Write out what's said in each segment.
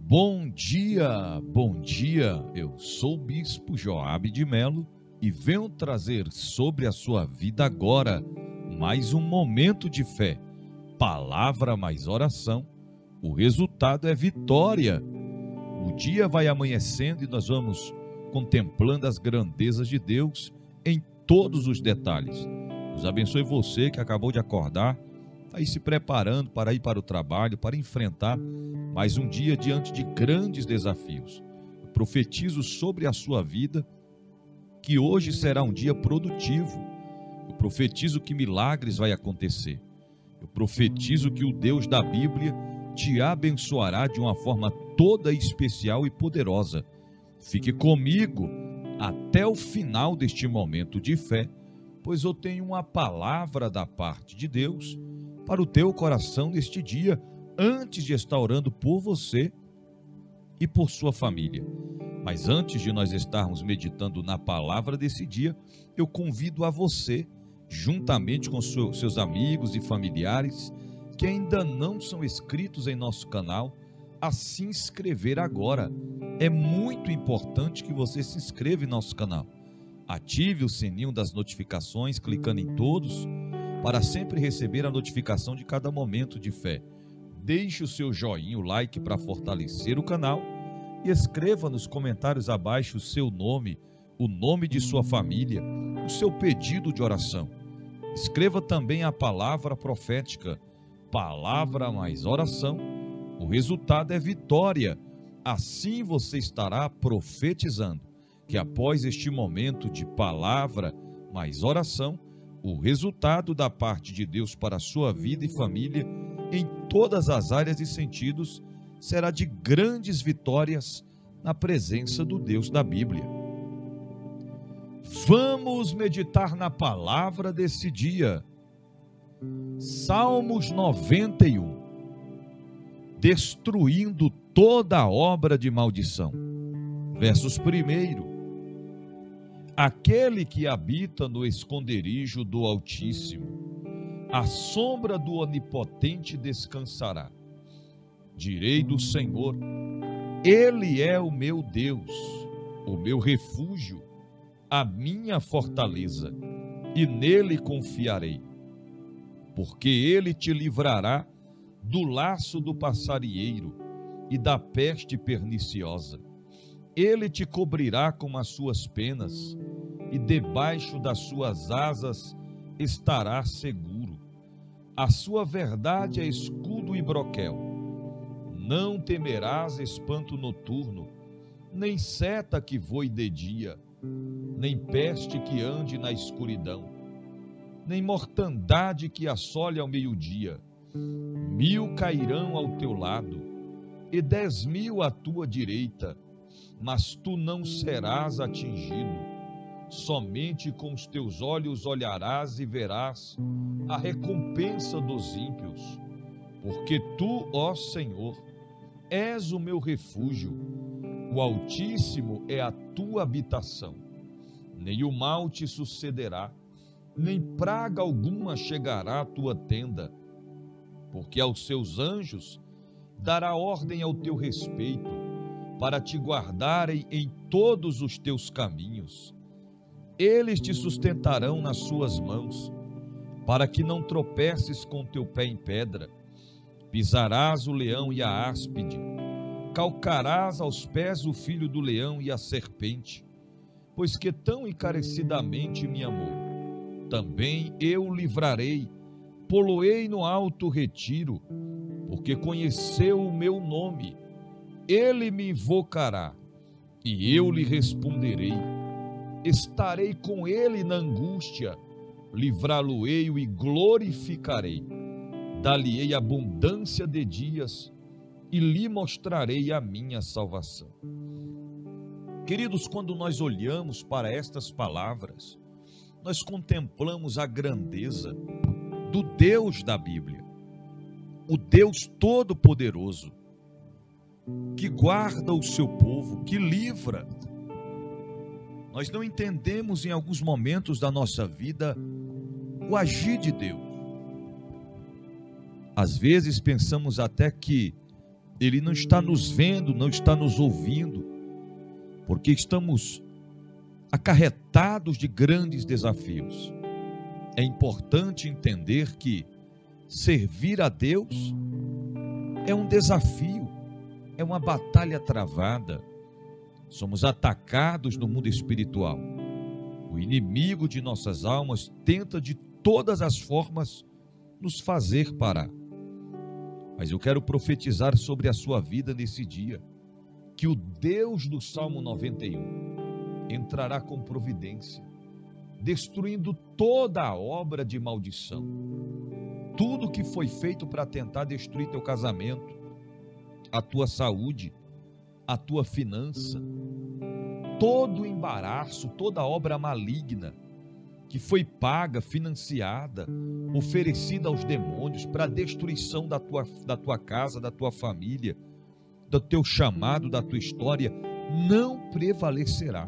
Bom dia, eu sou o Bispo Joabe de Melo e venho trazer sobre a sua vida agora mais um momento de fé, palavra mais oração, o resultado é vitória. O dia vai amanhecendo e nós vamos contemplando as grandezas de Deus em todos os detalhes. Deus abençoe você que acabou de acordar, está aí se preparando para ir para o trabalho, para enfrentar mais um dia diante de grandes desafios. Eu profetizo sobre a sua vida que hoje será um dia produtivo. Eu profetizo que milagres vai acontecer. Eu profetizo que o Deus da Bíblia te abençoará de uma forma toda especial e poderosa. Fique comigo até o final deste momento de fé, pois eu tenho uma palavra da parte de Deus para o teu coração neste dia, antes de estar orando por você e por sua família. Mas antes de nós estarmos meditando na palavra desse dia, eu convido a você, juntamente com seus amigos e familiares, que ainda não são inscritos em nosso canal, a se inscrever agora. É muito importante que você se inscreva em nosso canal. Ative o sininho das notificações, clicando em todos, para sempre receber a notificação de cada momento de fé. Deixe o seu joinha, o like para fortalecer o canal e escreva nos comentários abaixo o seu nome, o nome de sua família, o seu pedido de oração. Escreva também a palavra profética, palavra mais oração, o resultado é vitória. Assim você estará profetizando que após este momento de palavra mais oração, o resultado da parte de Deus para a sua vida e família, em todas as áreas e sentidos, será de grandes vitórias na presença do Deus da Bíblia. Vamos meditar na palavra desse dia. Salmos 91. Destruindo toda obra de maldição. Versos 1. Aquele que habita no esconderijo do Altíssimo, à sombra do Onipotente descansará. Direi do Senhor, Ele é o meu Deus, o meu refúgio, a minha fortaleza, e nele confiarei. Porque Ele te livrará do laço do passarinheiro e da peste perniciosa. Ele te cobrirá com as suas penas, e debaixo das suas asas estará seguro. A sua verdade é escudo e broquel. Não temerás espanto noturno, nem seta que voe de dia, nem peste que ande na escuridão, nem mortandade que assole ao meio-dia. 1000 cairão ao teu lado, e 10.000 à tua direita, mas tu não serás atingido. Somente com os teus olhos olharás e verás a recompensa dos ímpios. Porque tu, ó Senhor, és o meu refúgio, o Altíssimo é a tua habitação. Nem o mal te sucederá, nem praga alguma chegará à tua tenda. Porque aos seus anjos dará ordem ao teu respeito, para te guardarem em todos os teus caminhos. Eles te sustentarão nas suas mãos, para que não tropeces com teu pé em pedra. Pisarás o leão e a áspide, calcarás aos pés o filho do leão e a serpente. Pois que tão encarecidamente me amou, também eu o livrarei, pô-lo-ei no alto retiro, porque conheceu o meu nome. Ele me invocará, e eu lhe responderei. Estarei com ele na angústia, livrá-lo-ei e glorificarei. Dar-lhe-ei abundância de dias, e lhe mostrarei a minha salvação. Queridos, quando nós olhamos para estas palavras, nós contemplamos a grandeza do Deus da Bíblia, o Deus Todo-Poderoso, que guarda o seu povo, que livra. Nós não entendemos em alguns momentos da nossa vida o agir de Deus. Às vezes pensamos até que Ele não está nos vendo, não está nos ouvindo, porque estamos acarretados de grandes desafios. É importante entender que servir a Deus é um desafio, é uma batalha travada. Somos atacados no mundo espiritual. O inimigo de nossas almas tenta de todas as formas nos fazer parar. Mas eu quero profetizar sobre a sua vida nesse dia, que o Deus do Salmo 91 entrará com providência, destruindo toda a obra de maldição. Tudo que foi feito para tentar destruir teu casamento, a tua saúde, a tua finança, todo o embaraço, toda obra maligna que foi paga, financiada, oferecida aos demônios para a destruição da tua casa, da tua família, do teu chamado, da tua história, não prevalecerá.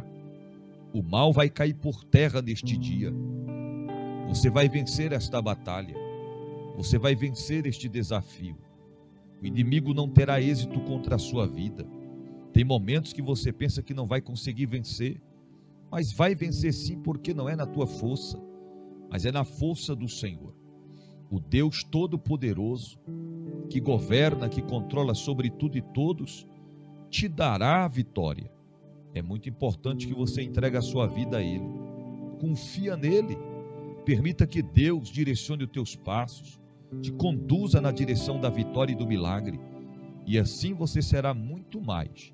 O mal vai cair por terra neste dia. Você vai vencer esta batalha. Você vai vencer este desafio. O inimigo não terá êxito contra a sua vida. Tem momentos que você pensa que não vai conseguir vencer, mas vai vencer sim, porque não é na tua força, mas é na força do Senhor. O Deus Todo-Poderoso, que governa, que controla sobre tudo e todos, te dará a vitória. É muito importante que você entregue a sua vida a Ele. Confia nele. Permita que Deus direcione os teus passos, te conduza na direção da vitória e do milagre. E assim você será muito mais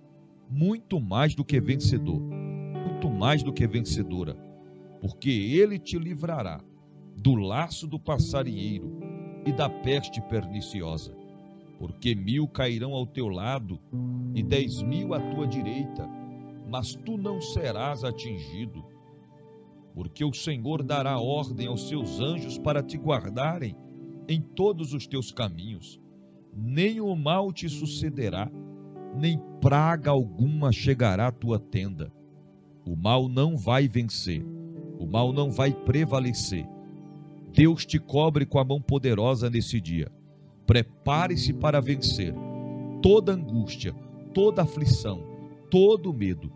do que vencedor, muito mais do que vencedora, porque Ele te livrará do laço do passarinheiro e da peste perniciosa. Porque 1000 cairão ao teu lado e 10.000 à tua direita, mas tu não serás atingido. Porque o Senhor dará ordem aos seus anjos para te guardarem em todos os teus caminhos. Nem o mal te sucederá, nem praga alguma chegará à tua tenda. O mal não vai vencer, o mal não vai prevalecer. Deus te cobre com a mão poderosa nesse dia. Prepare-se para vencer toda angústia, toda aflição, todo medo,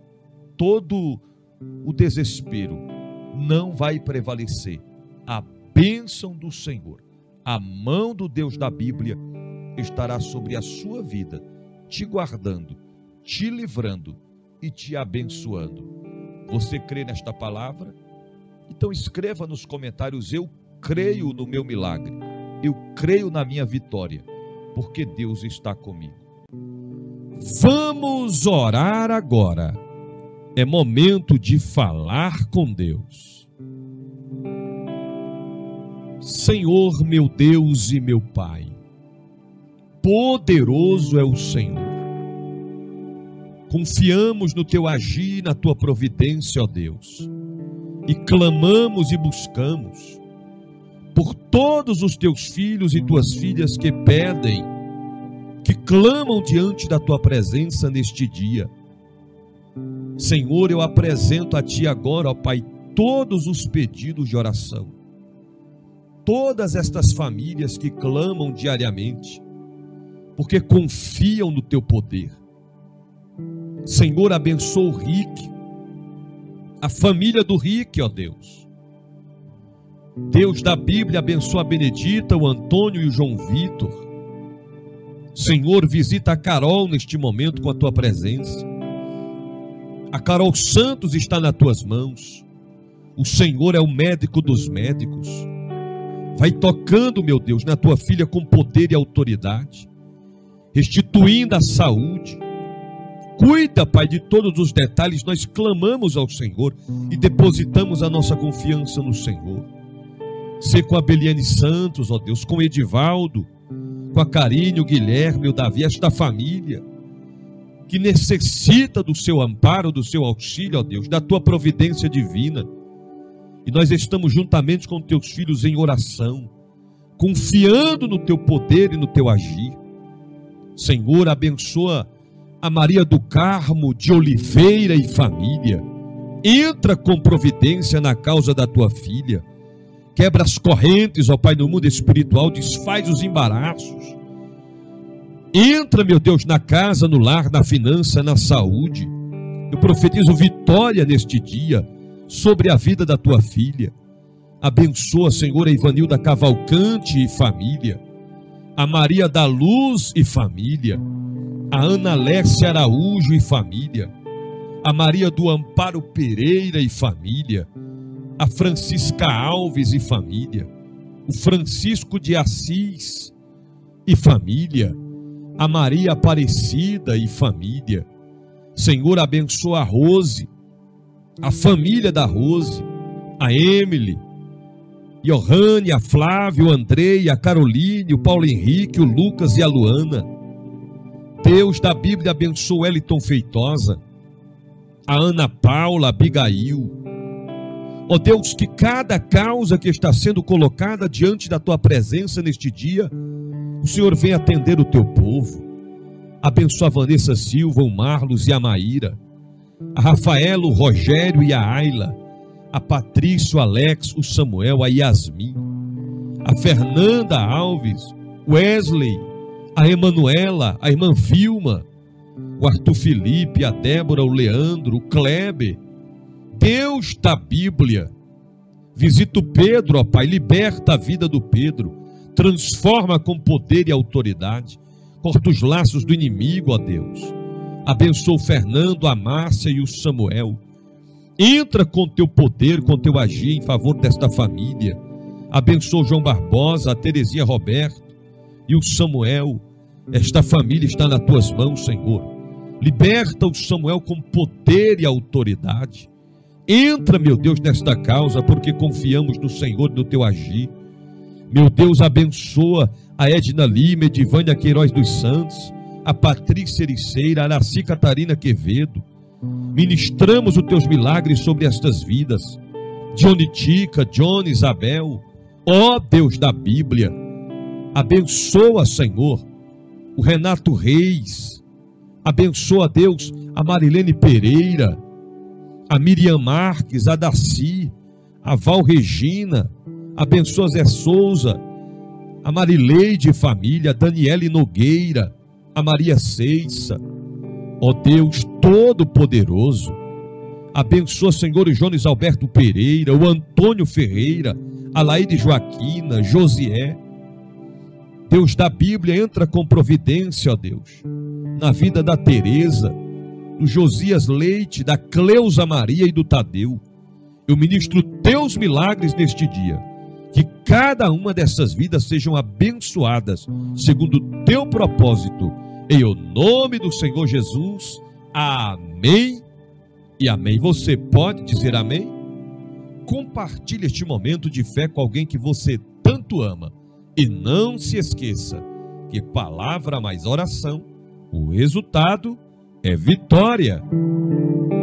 todo o desespero. Não vai prevalecer. A bênção do Senhor, a mão do Deus da Bíblia estará sobre a sua vida, te guardando, te livrando e te abençoando. Você crê nesta palavra? Então escreva nos comentários: eu creio no meu milagre, eu creio na minha vitória, porque Deus está comigo. Vamos orar agora. É momento de falar com Deus. Senhor, meu Deus e meu Pai, poderoso é o Senhor. Confiamos no teu agir, na tua providência, ó Deus, e clamamos e buscamos por todos os teus filhos e tuas filhas que pedem, que clamam diante da tua presença neste dia. Senhor, eu apresento a ti agora, ó Pai, todos os pedidos de oração, todas estas famílias que clamam diariamente, porque confiam no teu poder. Senhor, abençoa o Rick, a família do Rick, ó Deus. Deus da Bíblia, abençoa a Benedita, o Antônio e o João Vitor. Senhor, visita a Carol neste momento com a tua presença. A Carol Santos está nas tuas mãos. O Senhor é o médico dos médicos. Vai tocando, meu Deus, na tua filha com poder e autoridade, restituindo a saúde. Cuida, Pai, de todos os detalhes. Nós clamamos ao Senhor e depositamos a nossa confiança no Senhor. Ser com a Beliane Santos, ó Deus, com o Edivaldo, com a Karine, o Guilherme, o Davi, esta família que necessita do seu amparo, do seu auxílio, ó Deus, da tua providência divina. E nós estamos juntamente com teus filhos em oração, confiando no teu poder e no teu agir. Senhor, abençoa a Maria do Carmo de Oliveira e família. Entra com providência na causa da tua filha. Quebra as correntes, ó Pai, no mundo espiritual, desfaz os embaraços. Entra, meu Deus, na casa, no lar, na finança, na saúde. Eu profetizo vitória neste dia sobre a vida da tua filha. Abençoa, Senhor, a Ivanilda Cavalcante e família, a Maria da Luz e família, a Ana Lécia Araújo e família, a Maria do Amparo Pereira e família, a Francisca Alves e família, o Francisco de Assis e família, a Maria Aparecida e família. Senhor, abençoa a Rose, a família da Rose, a Emily, Johanne, a Flávio, o Andrei, a Caroline, o Paulo Henrique, o Lucas e a Luana. Deus da Bíblia abençoa o Wellington Feitosa, a Ana Paula, a Abigail. Ó Deus, que cada causa que está sendo colocada diante da tua presença neste dia, o Senhor venha atender o teu povo. Abençoa a Vanessa Silva, o Marlos e a Maíra, a Rafaela, o Rogério e a Ayla, a Patrícia, o Alex, o Samuel, a Yasmin, a Fernanda Alves, o Wesley, a Emanuela, a irmã Vilma, o Arthur Felipe, a Débora, o Leandro, o Kleber. Deus da Bíblia, visita o Pedro, ó Pai, liberta a vida do Pedro, transforma com poder e autoridade, corta os laços do inimigo, ó Deus. Abençoa o Fernando, a Márcia e o Samuel. Entra com teu poder, com teu agir em favor desta família. Abençoa o João Barbosa, a Terezinha Roberto e o Samuel. Esta família está nas tuas mãos, Senhor. Liberta o Samuel com poder e autoridade. Entra, meu Deus, nesta causa, porque confiamos no Senhor e no teu agir. Meu Deus, abençoa a Edna Lima, Edivânia Queiroz dos Santos, a Patrícia Ericeira, a Araci Catarina Quevedo. Ministramos os teus milagres sobre estas vidas. Johnny Tica, Johnny, Isabel. Ó Deus da Bíblia, abençoa, Senhor, o Renato Reis. Abençoa, Deus, a Marilene Pereira, a Miriam Marques, a Daci, a Val Regina. Abençoa Zé Souza, a Marileide família, a Daniele Nogueira, a Maria Ceiça. Ó Deus Todo-Poderoso, abençoa, Senhor, o Jones Alberto Pereira, o Antônio Ferreira, a Laide Joaquina, Josié. Deus da Bíblia, entra com providência, ó Deus, na vida da Tereza, do Josias Leite, da Cleusa Maria e do Tadeu. Eu ministro teus milagres neste dia, que cada uma dessas vidas sejam abençoadas segundo o teu propósito, em o nome do Senhor Jesus. Amém e amém. Você pode dizer amém? Compartilhe este momento de fé com alguém que você tanto ama. E não se esqueça que palavra mais oração, o resultado é vitória.